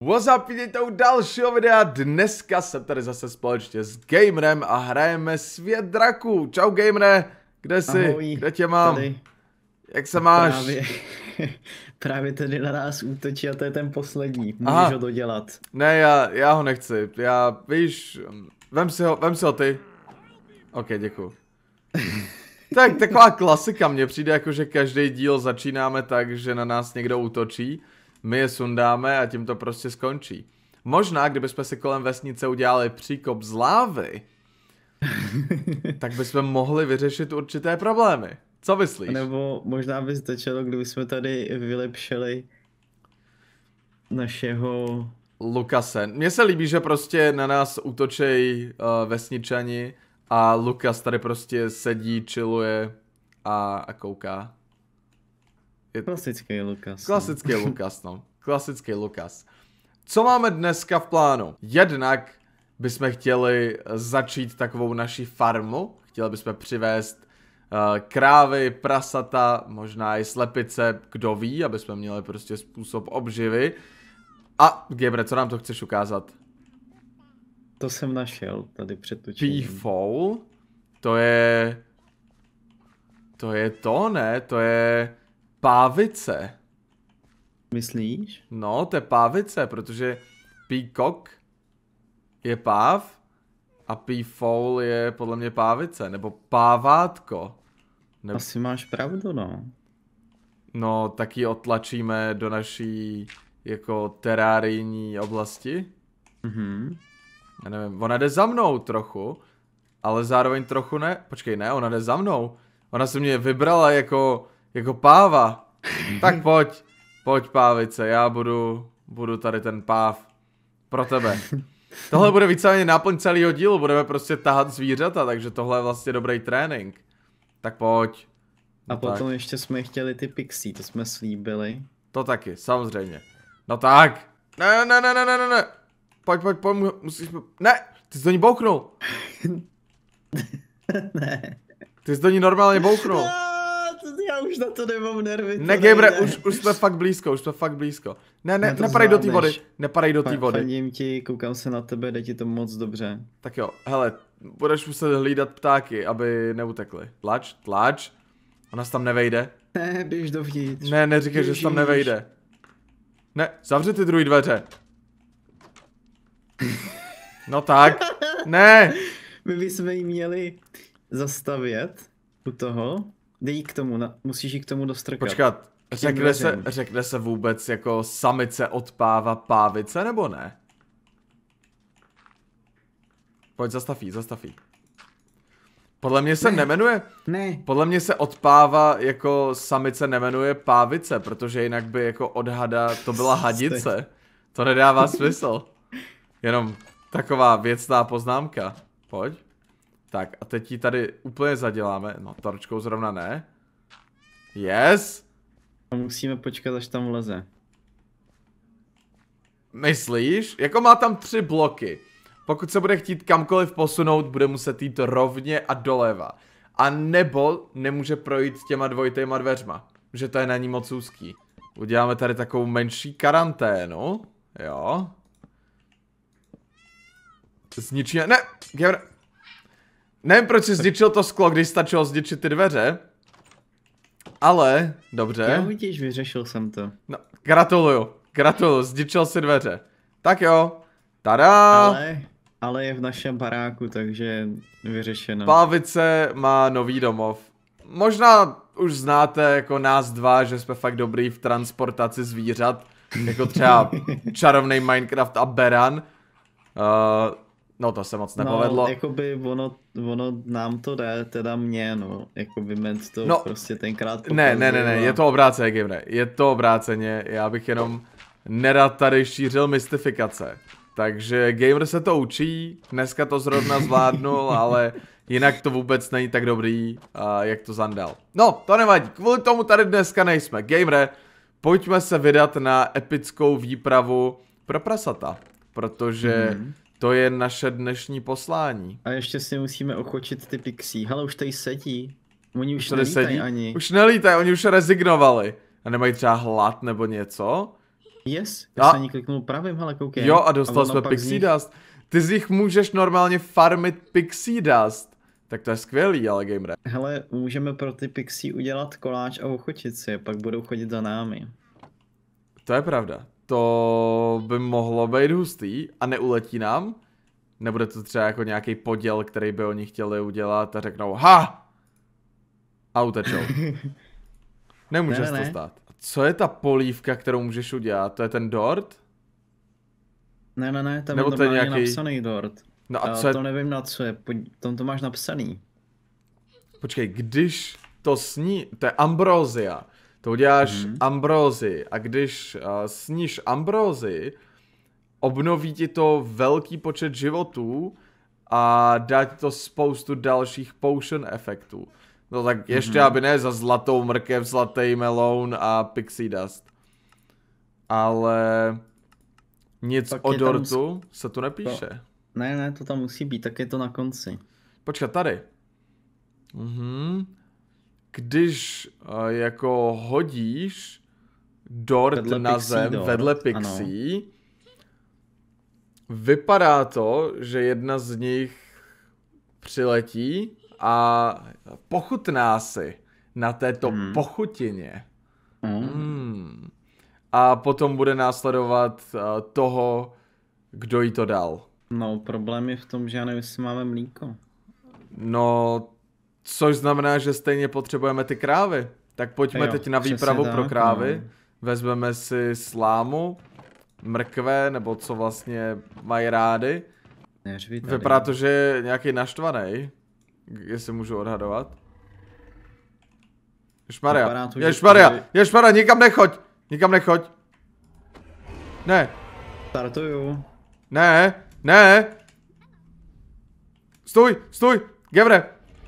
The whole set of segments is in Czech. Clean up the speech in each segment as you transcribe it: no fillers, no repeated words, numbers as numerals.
What's up, vidíte u dalšího videa. Dneska jsem tady zase společně s Gamerem a hrajeme Svět draků. Čau Gamere, kde jsi? Ahoj, kde tě mám? tady. Jak se máš? Právě tady na nás útočí a to je ten poslední. Můžeš ho dodělat. Ne, já ho nechci. Víš, vem si ho ty. Ok, děkuju. Tak taková klasika mně přijde, jako že každý díl začínáme tak, že na nás někdo útočí. My je sundáme a tím to prostě skončí. Možná, kdybychom si kolem vesnice udělali příkop z lávy, tak bychom mohli vyřešit určité problémy. Co myslíš? Nebo možná by stačilo, kdybychom tady vylepšili našeho Lukase. Mně se líbí, že prostě na nás útočej vesničani a Lukas tady prostě sedí, chilluje a kouká. Klasický Lukas. Klasický Lukas, no. Klasický Lukas. Co máme dneska v plánu? Jednak bychom chtěli začít takovou naši farmu. Chtěli bychom přivést krávy, prasata, možná i slepice, kdo ví, aby jsme měli prostě způsob obživy. A Gabre, co nám to chceš ukázat? To jsem našel tady před točením. Peafowl? To je to, ne? To je pávice. Myslíš? No, to je pávice, protože peacock je páv a peafowl je podle mě pávice, nebo pávátko. Asi máš pravdu, no. No, tak ji otlačíme do naší jako terárijní oblasti. Já nevím, ona jde za mnou trochu, ale zároveň trochu ne. Počkej, ne, ona jde za mnou. Ona se mě vybrala jako páva. Tak pojď pávice, já budu tady ten páv pro tebe. Tohle bude víceméně náplň celého dílu, budeme prostě tahat zvířata, takže tohle je vlastně dobrý trénink. Tak pojď. A potom ještě jsme chtěli ty pixie, to jsme slíbili. To taky, samozřejmě. No tak. Ne. Pojď, musíš... Ne, ty jsi do ní bouchnul. Ne. Ty jsi do ní normálně bouchnul. Já už na to nemám nervy. Ne, Gabre, už jsme fakt blízko, Ne, nepadej do té vody. Nepadej do té vody. Fandím ti, koukám se na tebe, jde ti to moc dobře. Tak jo, hele, budeš muset hlídat ptáky, aby neutekly. Tlač. Ona se tam nevejde. Ne, běž dovnitř. Ne, neříkej, že se tam nevejde. Ne, zavři ty druhý dveře. No tak, ne. My bychom jí měli zastavět u toho. Dej k tomu, musíš jí k tomu dostrkat. Počkat, řekne se vůbec jako samice od páva pávice, nebo ne? Pojď, zastav jí. Podle mě se nemenuje. Ne. Podle mě se od páva jako samice nemenuje pávice, protože jinak by jako od hada to byla hadice. To nedává smysl. Jenom taková věcná poznámka. Pojď. Tak a teď ji tady úplně zaděláme. No, torčkou zrovna ne. Yes. A musíme počkat, až tam vleze. Myslíš? Jako má tam 3 bloky. Pokud se bude chtít kamkoliv posunout, bude muset jít rovně a doleva. A nebo nemůže projít těma dvojitýma dveřma. Že to je na ní moc úzký. Uděláme tady takovou menší karanténu. Jo. Zničíme... Ne! Gamer... Nevím, proč jsi zničil to sklo, když stačilo zničit ty dveře. Ale, dobře. Jo, vidíš, vyřešil jsem to. No, gratuluju, zničil si dveře. Tak jo, tada! Ale je v našem baráku, takže vyřešeno. Pávice má nový domov. Možná už znáte jako nás dva, že jsme fakt dobrý v transportaci zvířat. Jako třeba čarovnej Minecraft a Beran. No to se moc nepovedlo. No, jakoby ono nám to jde, teda mě, no. Jakoby Ment to no, prostě tenkrát pokazil. Ne, je to obráceně, Gamer. Je to obráceně, já bych jenom nerad tady šířil mystifikace. Takže Gamer se to učí, dneska to zrovna zvládnul, ale jinak to vůbec není tak dobrý, jak to Zandal. No, to nevadí, kvůli tomu tady dneska nejsme. Gamer, pojďme se vydat na epickou výpravu pro prasata, protože... To je naše dnešní poslání. A ještě si musíme ochočit ty pixie. Hele, už tady sedí. Oni už nelítají ani. Už nelítají, oni už rezignovali. A nemají třeba hlad nebo něco? Yes, já jsem ani kliknul pravým, ale koukej. Jo, a dostal jsme Pixie Dust. Ty z nich můžeš normálně farmit Pixie Dust. Tak to je skvělý, ale gamere. Hele, můžeme pro ty Pixie udělat koláč a ochotit si, pak budou chodit za námi. To je pravda. To by mohlo být hustý a neuletí nám. Nebude to třeba jako nějaký poděl, který by oni chtěli udělat a řeknou ha! A utečou. Nemůže se to stát. Co je ta polívka, kterou můžeš udělat? To je ten dort? Ne, tam je normálně nějaký... napsaný dort. No a co je... to nevím na co je, tam to máš napsaný. Počkej, když to sní, to je ambrózia. To uděláš ambrózii a když sníš ambrózii, obnoví ti to velký počet životů a dá ti to spoustu dalších potion efektů. No tak ještě aby ne za zlatou mrkev, zlatý meloun a Pixie Dust. Ale nic pak o dortu se tu nepíše. To... Ne, to tam musí být, tak je to na konci. Počkat, tady. Když jako hodíš dort vedle na zem vedle Pixie, vypadá to, že jedna z nich přiletí a pochutná si na této pochutině. A potom bude následovat toho, kdo jí to dal. No, problém je v tom, že já nevím, jestli máme mlíko. No, což znamená, že stejně potřebujeme ty krávy. Tak pojďme teď na výpravu pro krávy. Vezmeme si slámu, mrkve, nebo co vlastně mají rády. Vypadá to, že je nějaký naštvaný, jestli můžu odhadovat. Ježmaria, nikam nechoď. Ne. Startuju. Ne. Stůj. Gebre.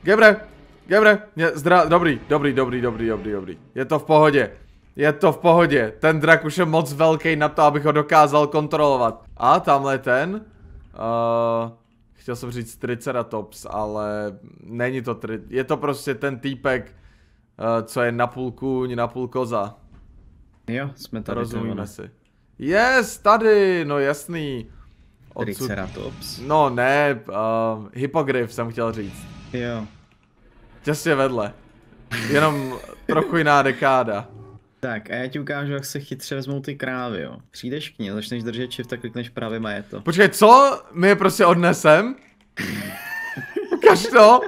Dobrý. Je to v pohodě. Ten drak už je moc velký na to, abych ho dokázal kontrolovat. A tamhle ten. Chtěl jsem říct Triceratops, ale není to je to prostě ten týpek, co je napůl kůň, napůl koza. Jo, jsme tady. Rozumíme si. Yes, tady, no jasný. Triceratops. No ne, Hippogryf jsem chtěl říct. Jo. Těsně vedle. Jenom trochu jiná dekáda. Tak a já ti ukážu, jak se chytře vezmou ty krávy, jo. Přijdeš k ní, začneš držet shift a klikneš právě majeto. Počkej, co? My je prostě odnesem? Ukaž to!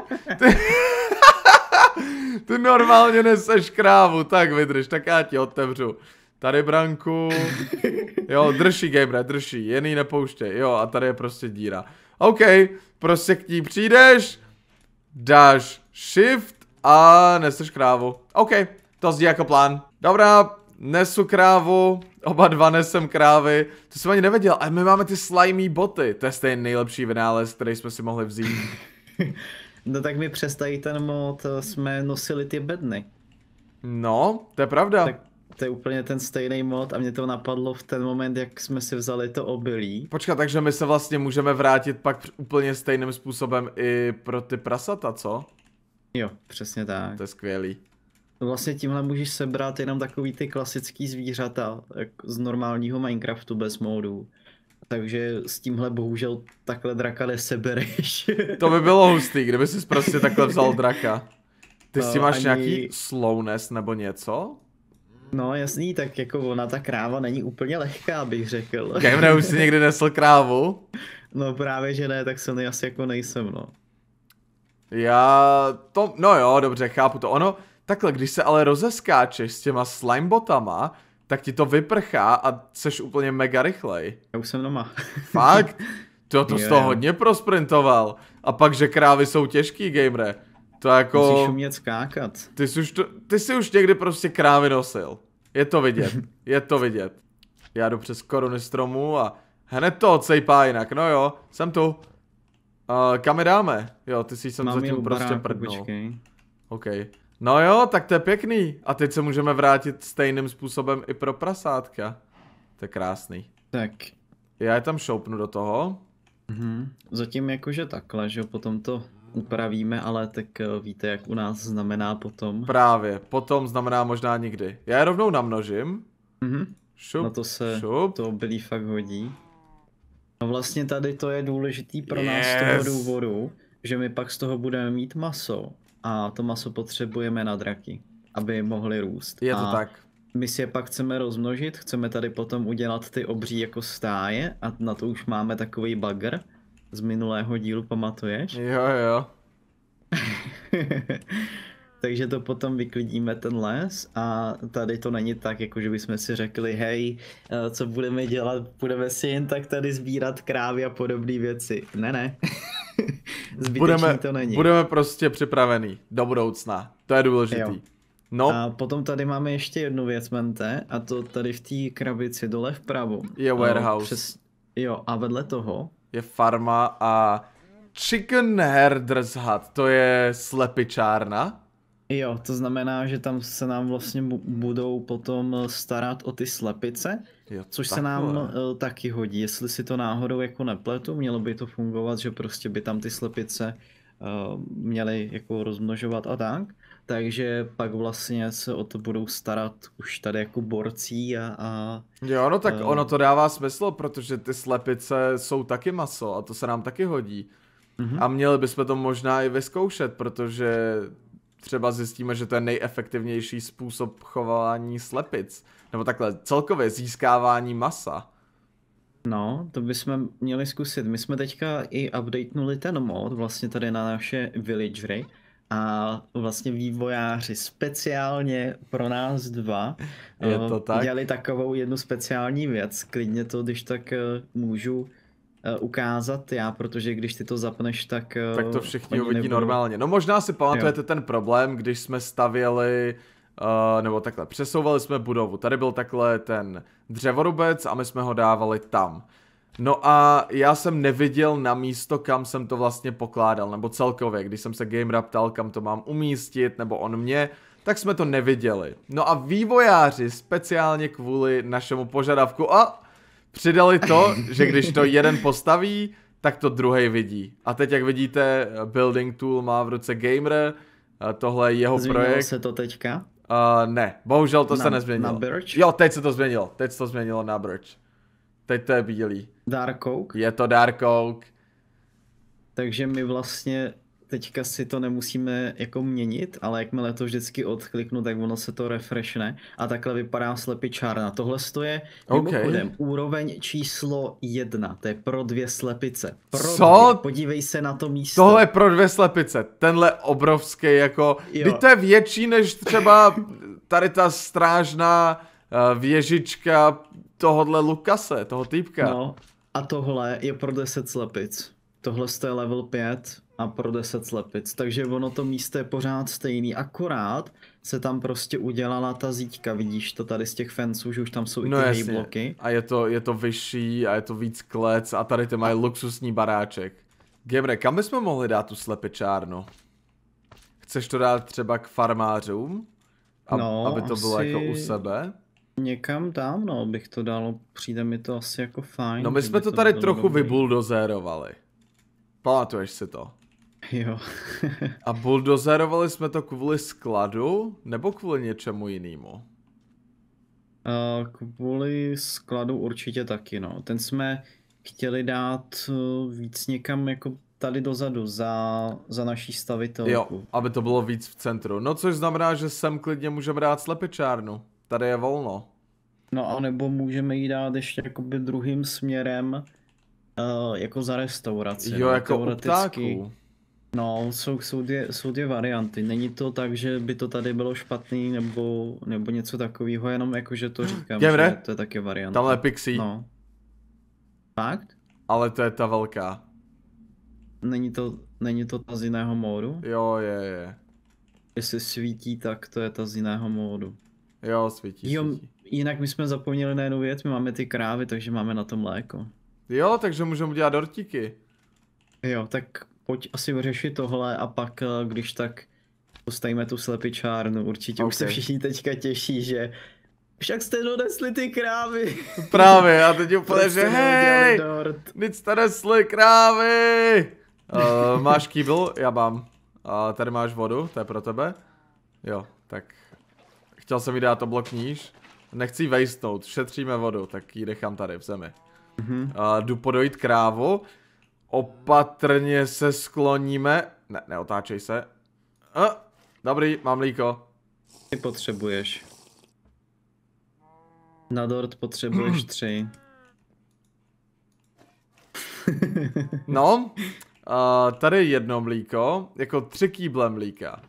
Ty normálně neseš krávu, tak vydrž, tak já ti otevřu. Tady branku. Jo, drž gamer, jen ji nepouštěj. Jo, a tady je prostě díra. OK, prostě k ní přijdeš, dáš shift a neseš krávu. OK, to zní jako plán. Dobrá, nesu krávu, oba dva nesem krávy. To jsem ani nevěděl, ale my máme ty slimy boty. To je stejný nejlepší vynález, který jsme si mohli vzít. No tak mi přestají ten mod, jsme nosili ty bedny. No, to je pravda. Tak to je úplně ten stejný mod a mě to napadlo v ten moment, jak jsme si vzali to obilí. Počkat, takže my se vlastně můžeme vrátit pak úplně stejným způsobem i pro ty prasata, co? Jo, přesně tak. To je skvělý. Vlastně tímhle můžeš sebrat jenom takový ty klasický zvířata, jak z normálního Minecraftu bez modů. Takže s tímhle bohužel takhle draka nesebereš. To by bylo hustý, kdyby jsi prostě takhle vzal draka. Ty s tím máš nějaký slowness nebo něco? No jasný, tak jako ona ta kráva není úplně lehká, bych řekl. Gamer, už jsi někdy nesl krávu? No právě že ne, tak se asi jako nejsem, no. No jo, dobře, chápu to. Ono, takhle, když se ale rozeskáčeš s těma slimebotama, tak ti to vyprchá a seš úplně mega rychlej. Já už jsem doma. Fakt? To jsi to hodně prosprintoval. A pak, že krávy jsou těžký, gamere. To jako... Musíš umět skákat. Ty jsi už někdy prostě krávy nosil. Je to vidět. Já jdu přes koruny stromu a hned to odsejpá jinak. No jo, jsem tu. Kam je dáme? Jo, ty jsi sem zatím prostě prdnul. OK. No jo, tak to je pěkný. A teď se můžeme vrátit stejným způsobem i pro prasátka. To je krásný. Tak. Já je tam šoupnu do toho. Zatím jakože takhle, že potom to upravíme, ale tak víte, jak u nás znamená potom. Právě, potom znamená možná nikdy. Já je rovnou namnožím. Šup, Na to se to obilí fakt hodí. A vlastně tady to je důležitý pro nás z toho důvodu, že my pak z toho budeme mít maso. A to maso potřebujeme na draky, aby mohly růst. Je to tak. My si je pak chceme rozmnožit, chceme tady potom udělat ty obří jako stáje a na to už máme takový bagr z minulého dílu, pamatuješ? Jo. Takže to potom vyklidíme ten les a tady to není tak, jako že bychom si řekli, hej, co budeme dělat, budeme si jen tak tady sbírat krávy a podobné věci. Ne. Zbytečný to není. Budeme prostě připravený do budoucna, to je důležitý. Jo. No. A potom tady máme ještě jednu věc, Mente, a to tady v té krabici dole vpravo. Je warehouse. Jo, a vedle toho je farma a Chicken Herder's Hut, to je slepičárna. Jo, to znamená, že tam se nám vlastně budou potom starat o ty slepice, jo, což takhle. se nám taky hodí. Jestli si to náhodou jako nepletu, mělo by to fungovat, že prostě by tam ty slepice měly jako rozmnožovat a tak. Takže pak vlastně se o to budou starat už tady jako borcí a jo, no tak ono to dává smysl, protože ty slepice jsou taky maso a to se nám taky hodí. A měli bychom to možná i vyzkoušet, protože třeba zjistíme, že to je nejefektivnější způsob chování slepic. Nebo takhle celkově získávání masa. No, to bychom měli zkusit. My jsme teďka i updatenuli ten mod vlastně tady na naše villagery. A vlastně vývojáři speciálně pro nás dva dělali takovou jednu speciální věc. Klidně to, když tak můžu ukázat já, protože když ty to zapneš, tak to všichni uvidí normálně. No možná si pamatujete ten problém, když jsme stavěli, nebo takhle, přesouvali jsme budovu. Tady byl takhle ten dřevorubec a my jsme ho dávali tam. No a já jsem neviděl na místo, kam jsem to vlastně pokládal, nebo celkově, když jsem se Gamera ptal, kam to mám umístit, nebo on mě, tak jsme to neviděli. No a vývojáři speciálně kvůli našemu požadavku přidali to, že když to jeden postaví, tak to druhej vidí. A teď jak vidíte, Building Tool má v ruce Gamer, tohle je jeho Změnilo projekt. se to teďka? Ne, bohužel to se nezměnilo. Na Birch? Jo, teď se to změnilo na Birch. Teď to je bílý. Dark Oak? Je to Dark Oak. Takže my vlastně teďka si to nemusíme jako měnit, ale jakmile to vždycky odkliknu, tak ono se to refreshne a takhle vypadá slepičárna. Tohle je mimochodem úroveň číslo 1, to je pro 2 slepice. Podívej se na to místo. Tohle je pro 2 slepice, tenhle obrovský jako, to je větší než třeba tady ta strážná věžička tohodle Lukase, toho týpka. No a tohle je pro 10 slepic. Tohle je level 5 a pro 10 slepic, takže ono to místo je pořád stejný, akorát se tam prostě udělala ta zíťka, vidíš to tady z těch fenců, že už tam jsou i ty bloky. A je to vyšší a je to víc klec a tady ty mají luxusní baráček. Gemre, kam bychom mohli dát tu slepičárnu? Chceš to dát třeba k farmářům? Aby to bylo jako u sebe? Někam tam, no, bych to dal, přijde mi to asi jako fajn. No my jsme to tady trochu vybuldozerovali. Pamatuješ si to? Jo. A buldozerovali jsme to kvůli skladu, nebo kvůli něčemu jinému? Kvůli skladu určitě taky, no. Ten jsme chtěli dát víc někam jako tady dozadu, za naší stavitelku. Jo, aby to bylo víc v centru. No což znamená, že sem klidně můžeme dát slepičárnu. Tady je volno. No a nebo můžeme jí dát ještě jakoby druhým směrem, jako za restauraci. Jo, jako u ptáků. No, jsou dvě varianty. Není to tak, že by to tady bylo špatný, nebo něco takového, jenom jako, že to říkám, že to je taky varianta. Tamhle je Pixie. No. Fakt? Ale to je ta velká. Není to ta z jiného módu? Jo, je. Jestli svítí, tak to je ta z jiného módu. Jo, svítí. Jinak my jsme zapomněli na jednu věc, my máme ty krávy, takže máme na to mléko. Jo, takže můžeme dělat dortíky. Jo, tak pojď asi vyřešit tohle a pak, když tak postavíme tu slepičárnu, určitě už se všichni teďka těší, že však jste donesli ty krávy. Právě, a teď úplně, že hej, teď jste nesli krávy. Máš kýbl? Já mám. Tady máš vodu, to je pro tebe. Jo, tak chtěl jsem jí dát oblok níž. Nechci ji wasteout, šetříme vodu, tak ji nechám tady v zemi. Jdu podojit krávu. Opatrně se skloníme. Ne, neotáčej se. Dobrý, mám mlíko. Ty potřebuješ. Na dort potřebuješ 3. No, tady je jedno mlíko, jako 3 kýble mlíka.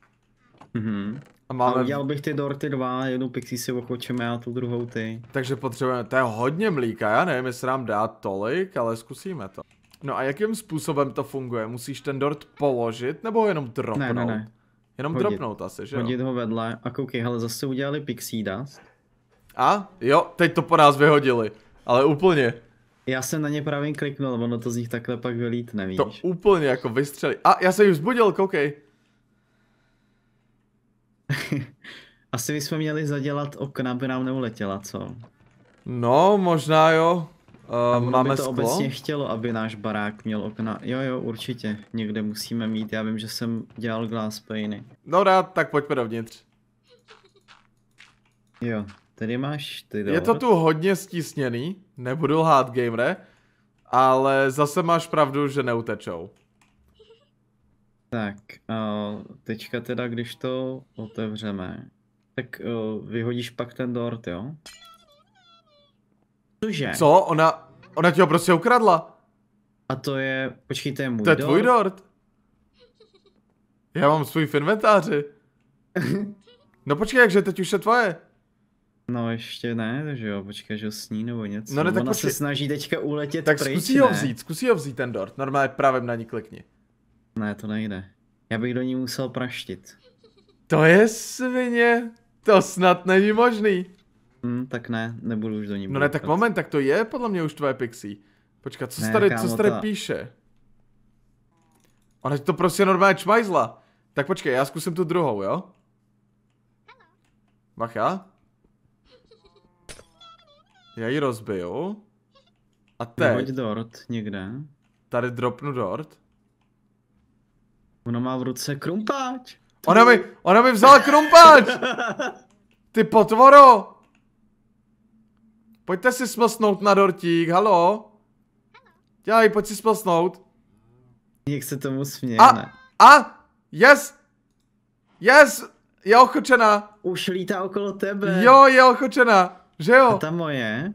A máme... A udělal bych ty dorty 2, jednu pixie si ochočeme a tu druhou ty. Takže potřebujeme, to je hodně mlíka, já nevím, jestli nám dá tolik, ale zkusíme to. No a jakým způsobem to funguje? Musíš ten dort položit, nebo jenom dropnout? Ne. Jenom hodit. dropnout asi, že jo? Hodit ho vedle a koukej, hele, zase udělali pixie dust. A? Jo, teď to po nás vyhodili, ale úplně. Já jsem na ně právě kliknul, ono to z nich takhle pak vylítne, víš? To úplně jako vystřelí. A já jsem ji vzbudil, koukej. Asi bychom měli zadělat okna, aby nám neuletěla, co? No, možná jo. Máme by to sklo? obecně chtělo, aby náš barák měl okna. Jo, určitě. Někde musíme mít. Já vím, že jsem dělal glass paney. Dobrá, tak pojďme dovnitř. Jo, tady máš ty Je to tu hodně stísněný, nebudu lhát, gamere, ale zase máš pravdu, že neutečou. Tak, teďka teda, když to otevřeme, tak vyhodíš pak ten dort, jo? Cože? Co? Ona ti ho prostě ukradla. A to je, počkej, to je můj To je dort? tvůj dort. Já mám svůj v inventáři. No počkej, jakže teď už je tvoje. No ještě ne, takže jo, počkej, že ho sní nebo něco. No ne, tak Ona počkej. se snaží teďka uletět Tak pryč, zkusí ho vzít ten dort. Normálně právě na ní klikni. Ne, to nejde. Já bych do ní musel praštit. To je svině. To snad není možný. Tak ne, nebudu už do ní. No ne, tak moment, tak to je podle mě už tvoje pixie. Počkat, co se tady píše? Ona ti to prostě normálně čmajzla. Tak počkej, já zkusím tu druhou, jo? Bacha. Já ji rozbiju. A teď. Hoď dort někde. Tady dropnu dort. Ona má v ruce krumpáč. Ona mi vzala krumpáč! Ty potvoro! Pojďte si smlsnout na dortík, halo? Dělej, pojď si smlsnout. Jak se tomu směje, ne? Yes! Yes! Je ochočená. Už lítá okolo tebe. Jo, je ochočená. Že jo? A ta moje?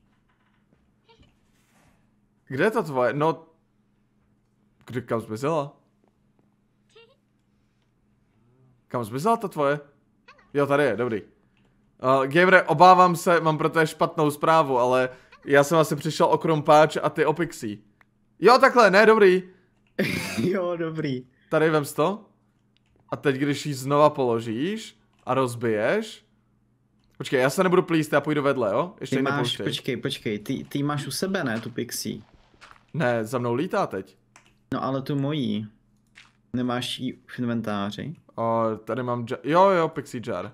Kde je to tvoje? No... Kam zmizela? Kam zmizela to tvoje? Jo, tady je, dobrý. Gamere, obávám se, mám pro to špatnou zprávu, ale já jsem asi přišel o krumpáč a ty o pixie. Jo, takhle, ne, dobrý. Jo, dobrý. Tady vem to. A teď, když ji znova položíš a rozbiješ. Počkej, já se nebudu plíst, já půjdu vedle, jo? Ještě máš, počkej, ty máš u sebe, ne, tu pixie? Ne, za mnou lítá teď. No ale tu mojí. Nemáš ji v inventáři? Tady mám jo, pixie jar.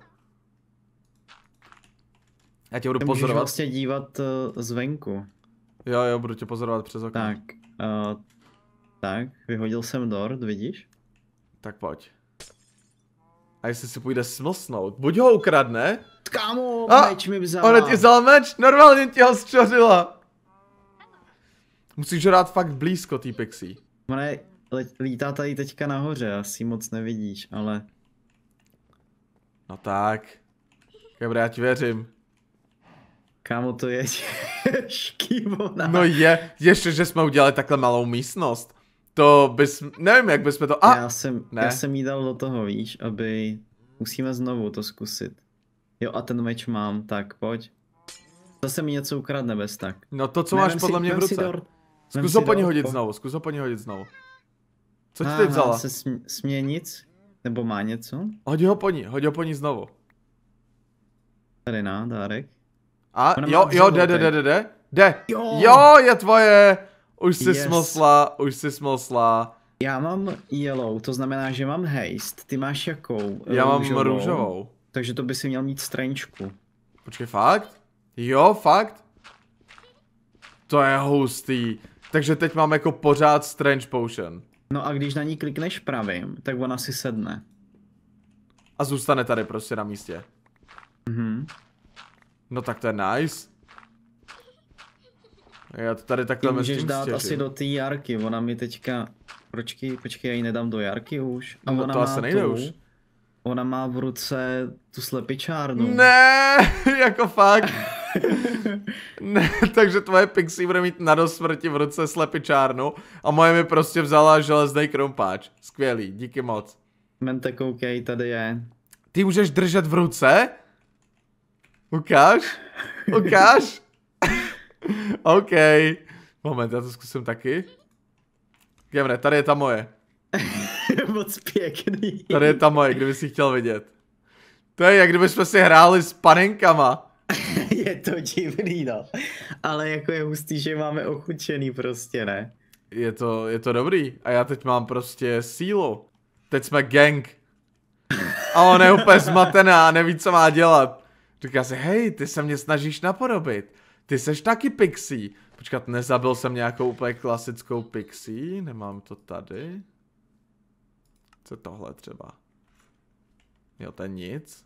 Já tě budu pozorovat. Můžeš vlastně dívat zvenku. Jo, budu tě pozorovat přes okno. Tak, vyhodil jsem dort, vidíš? Tak pojď. A jestli si půjde smlsnout, buď ho ukradne. Kámo, meč mi vzala. Ona ti vzala meč, normálně ti ho střořila. Musíš ho dát fakt blízko tý pixie. Ona lítá tady teďka nahoře, asi moc nevidíš, ale... No tak. Dobré, já ti věřím. Kámo, to je těžký, ona. No ještě, že jsme udělali takhle malou místnost. To bys, nevím, jak bychom to... Já jsem jí dal do toho, víš, aby... Musíme znovu to zkusit. Jo, a ten meč mám, tak pojď. Zase mi něco ukradne bez tak. No to, co máš podle mě v ruce. Zkus ho po ní hodit znovu, Co ti teď vzala? Se směje nic? Nebo má něco? Hoď ho po ní znovu. Tady dárek. A jo, jde. Jo, je tvoje. Už jsi smlsla. Já mám yellow, to znamená, že mám haste. Ty máš jakou? Já mám růžovou. Takže to by si měl mít strangeku. Počkej, fakt? Jo, fakt? To je hustý. Takže teď mám jako pořád strange potion. No a když na ní klikneš pravým, tak ona si sedne. A zůstane tady prostě na místě. No tak to je nice. Já to tady takhle můžeš dát asi do té jarky, ona mi teďka... Počkej, já ji nedám do jarky už. A no ona to má asi nejde už. Ona má v ruce tu slepičárnu. Ne, jako fakt. Ne, takže tvoje Pixie bude mít na dosmrti v ruce slepičárnu a moje mi prostě vzala železný krumpáč. Skvělý, díky moc. Mente, koukej, tady je. Ty můžeš držet v ruce? Ukáž? Ukáž? OK. Moment, já to zkusím taky. Gemre, tady je ta moje. Moc pěkný. Tady je ta moje, kdyby si chtěl vidět. To je, jak kdybychom si hráli s panenkama. Je to divný, no. Ale jako je hustý, že máme ochučený prostě, ne? Je to dobrý. A já teď mám prostě sílu. Teď jsme gang. A ona je úplně zmatená a neví, co má dělat. Říká si, hej, ty se mě snažíš napodobit. Ty seš taky Pixie. Počkat, nezabil jsem nějakou úplně klasickou Pixie? Nemám to tady. Co tohle třeba? Jo, to je nic.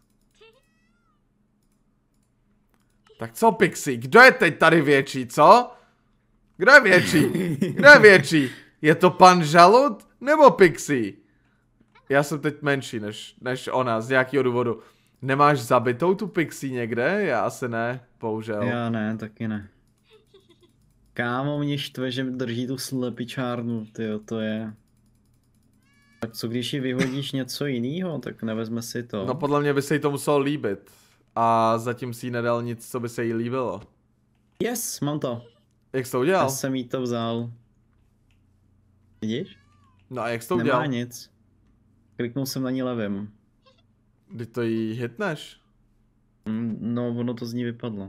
Tak co, Pixie? Kdo je teď tady větší, co? Kdo je větší? Kdo je větší? Je to pan Žalud nebo Pixie? Já jsem teď menší než ona, z nějakého důvodu. Nemáš zabitou tu Pixie někde? Já asi ne, bohužel. Já ne, taky ne. Kámo, mě štve, že drží tu slepičárnu, tyjo, to je... Tak co když ji vyhodíš něco jiného, tak nevezme si to. No podle mě by se jí to muselo líbit. A zatím si jí nedal nic, co by se jí líbilo. Yes, mám to. Jak jsi to udělal? Já jsem jí to vzal. Vidíš? No a jak jsi to udělal? Nemá nic. Kliknul jsem na ní levým. Kdy to jí hitneš? No, ono to z ní vypadlo.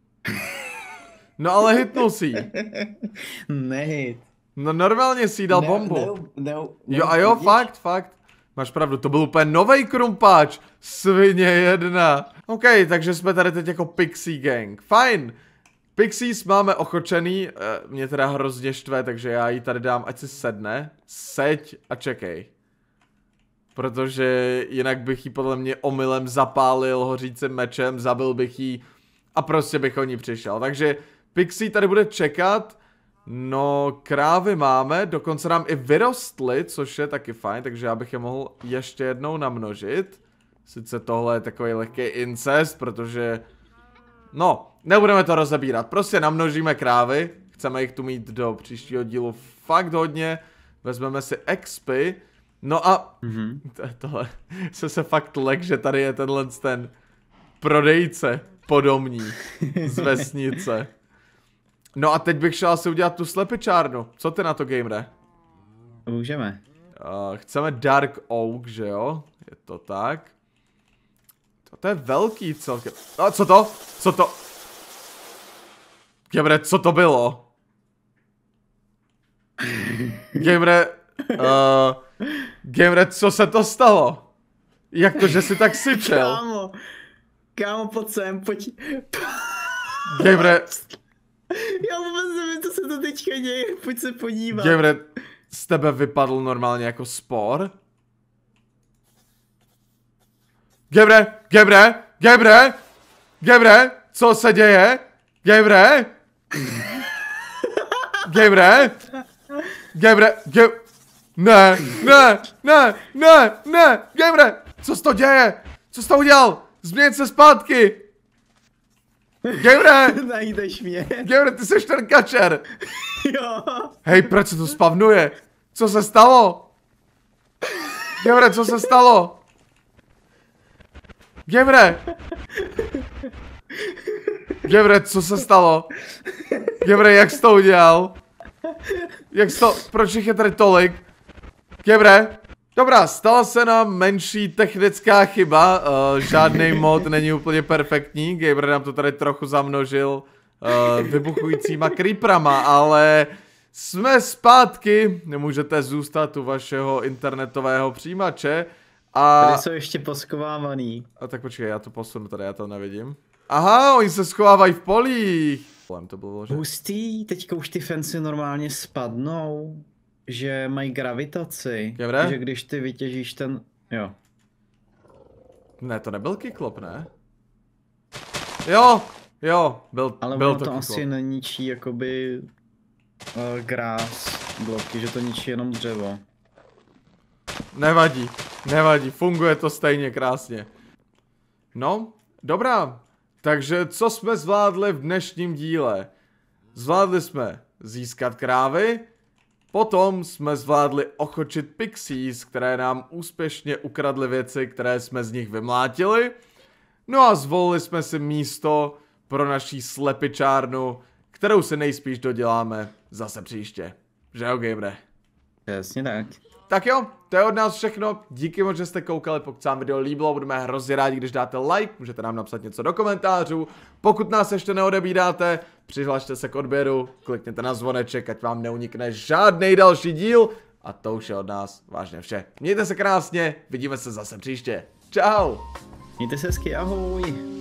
No ale hitnul si jí. Nehit. No normálně si jí dal bombu. No, Jo a jo, fakt. Máš pravdu, to byl úplně novej krumpáč. Svině jedna. OK, takže jsme tady teď jako Pixie Gang. Fajn. Pixies máme ochočený, mě teda hrozně štve, takže já jí tady dám, ať si sedne. Seď a čekej. Protože jinak bych jí podle mě omylem zapálil hořícím mečem, zabil bych jí a prostě bych o ní přišel. Takže Pixie tady bude čekat. No, krávy máme, dokonce nám i vyrostly, což je taky fajn, takže já bych je mohl ještě jednou namnožit. Sice tohle je takový lehký incest, protože... No, nebudeme to rozebírat, prostě namnožíme krávy. Chceme jich tu mít do příštího dílu fakt hodně. Vezmeme si expy. No a... Tohle se fakt lek, že tady je ten prodejce podomní z vesnice. No a teď bych šel asi udělat tu slepičárnu. Co ty na to, gamere? Můžeme. Chceme Dark Oak, že jo? Je to tak. To je velký celkem. A co to? Co to? Gamere, co to bylo? Gamere, Gamere, co se to stalo? Jak to, že jsi tak syčel? Kámo, pojď sem, pojď. Gamere. Já vůbec nevím, co se to teďka děje, pojď se podívat. Gamere, z tebe vypadl normálně jako spor? Gamere, co se děje? Gamere, ne, Gamere, co se to děje? Co jsi to udělal? Změň se zpátky. Gamere! Najdeš mě. Gamere, ty jsi ten kačer. Jo. Hej, proč se to spavnuje? Co se stalo? Gamere, co se stalo? Gamere, co se stalo? Gamere, jak jsi to udělal? Proč jich je tady tolik? Gamere? Dobrá, stala se nám menší technická chyba, žádný mod není úplně perfektní, Gamer nám to tady trochu zamnožil vybuchujícíma creeprama, ale jsme zpátky, nemůžete zůstat u vašeho internetového přijímače a... Tady jsou ještě poskovávaný. A tak počkej, já to posunu tady, já to nevidím. Aha, oni se schovávají v polích. To bylo, že... Hustý, teďka už ty fence normálně spadnou. Že mají gravitaci, Gamere? že když ty vytěžíš ten, jo. Ne, to nebyl kiklop, ne? Jo, Jo, ale byl ono to to asi neničí jakoby grás bloky, že to ničí jenom dřevo. Nevadí, funguje to stejně krásně. No, dobrá. Takže co jsme zvládli v dnešním díle? Zvládli jsme získat krávy, potom jsme zvládli ochočit pixies, které nám úspěšně ukradly věci, které jsme z nich vymlátili. No a zvolili jsme si místo pro naší slepičárnu, kterou si nejspíš doděláme zase příště. Že jo, gamere? Přesně tak. Tak jo, to je od nás všechno. Díky moc, že jste koukali. Pokud se vám video líbilo, budeme hrozně rádi, když dáte like. Můžete nám napsat něco do komentářů. Pokud nás ještě neodebíráte, přihlašte se k odběru, klikněte na zvoneček, ať vám neunikne žádný další díl. A to už je od nás vážně vše. Mějte se krásně, vidíme se zase příště. Čau! Mějte se hezky, ahoj.